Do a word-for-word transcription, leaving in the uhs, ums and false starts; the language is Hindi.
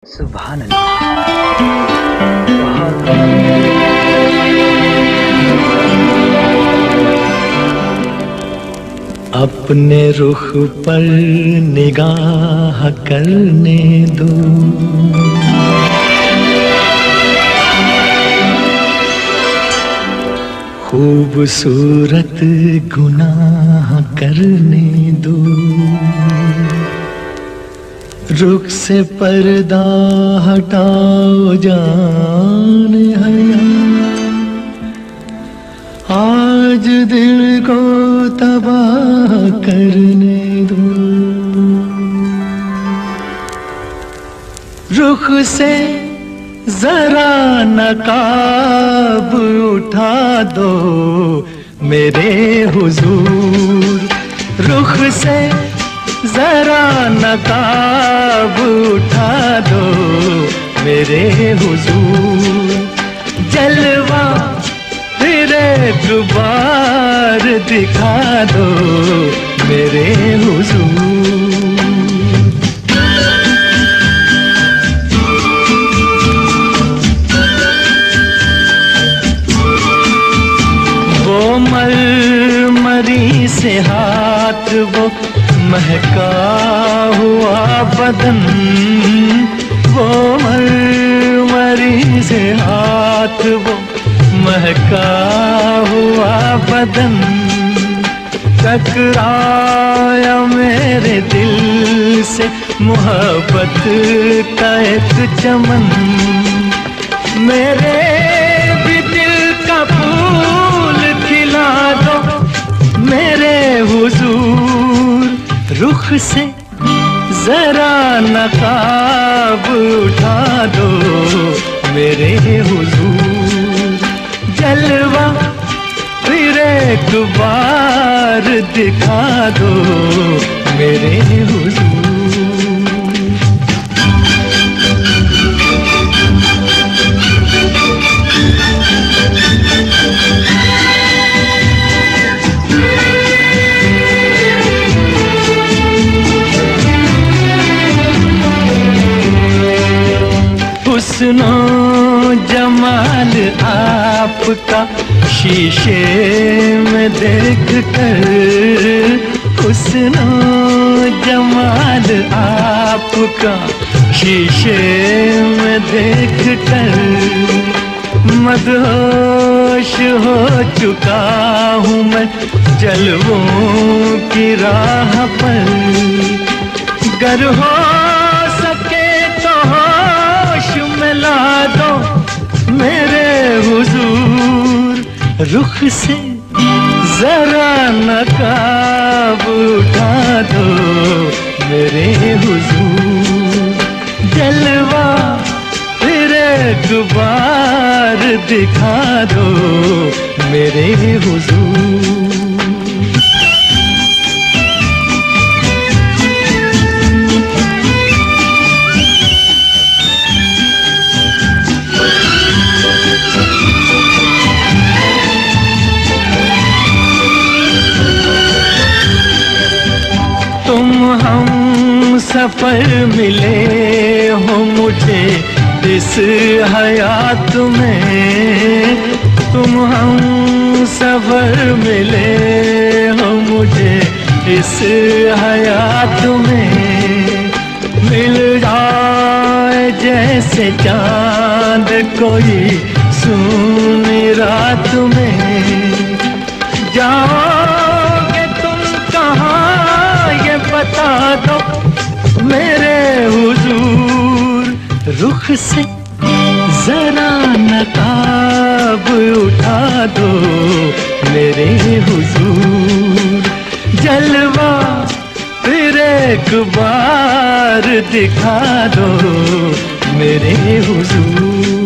सुभान अल्लाह। अपने रुख पर निगाह करने दो, खूबसूरत गुनाह करने दो। रुख से पर्दा हटाओ जान हया, आज दिल को तबाह करने दो। रुख से जरा नकाब उठा दो मेरे हुजूर, रुख से जरा नकाब उठा दो मेरे हुजूर। जलवा फिर एक बार दिखा दो मेरे हुजूर। वो मरमरी से हाथ, वो महका हुआ बदन, वो मरमरी से हाथ, वो महका हुआ बदन, टकराया मेरे दिल से मोहब्बत का एक चमन। मेरे भी दिल का फूल खिला दो मेरे हुजूर। रुख से जरा नकाब उठा दो मेरे हुजूर। जलवा फिर एक बार दिखा दो मेरे हुजूर। हुस्नो जमाल आपका शीशे में देख कर, हुस्नो जमाल आपका शीशे में देख कर, मदहोश हो चुका हूँ मैं जलवों की राह पर। गर हो सके तो होश में ला दो मेरे हुजूर। रुख से जरा नकाब उठा दो मेरे हुजूर। जलवा फिर एक बार दिखा दो मेरे हुजूर। तुम हम सफर मिले हो मुझे इस हयात में, तुम हम सफर मिले हो मुझे इस हयात में। मिल जाए जैसे चांद कोई सुनी रात में, जाओगे तुम कहाँ ये बता दो मेरे हुजूर। रुख से जरा नकाब उठा दो मेरे हुजूर। जलवा फिर एक बार दिखा दो मेरे हुजूर।